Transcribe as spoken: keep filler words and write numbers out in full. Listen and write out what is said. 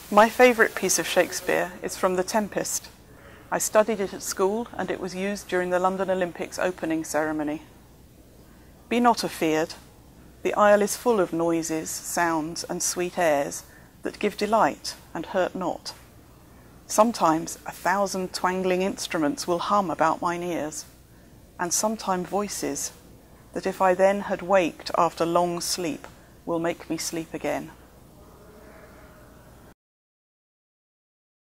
My favourite piece of Shakespeare is from The Tempest. I studied it at school and it was used during the London Olympics opening ceremony. Be not afeard. The isle is full of noises, sounds and sweet airs that give delight and hurt not. Sometimes a thousand twangling instruments will hum about mine ears, and sometime voices that if I then had waked after long sleep will make me sleep again.